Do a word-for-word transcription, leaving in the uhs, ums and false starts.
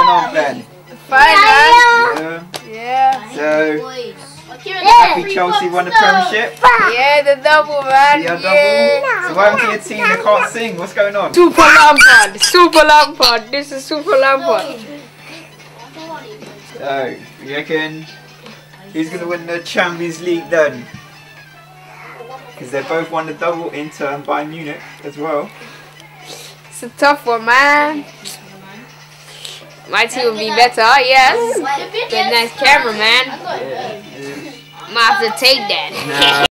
going on, Ben? Fine, man. Yeah. Yeah. So, happy Chelsea won the Premiership? Yeah, the double, man. Yeah, double. Yeah. So what happened to your team that can't sing? What's going on? Super Lampard. Super Lampard. This is Super Lampard. So, you reckon who's going to win the Champions League then? Because they both won the double, Inter and Bayern Munich as well. It's a tough one, man. My team will be better, yes. But nice camera, man. Yeah, yeah. I'm gonna have to take that. Nah.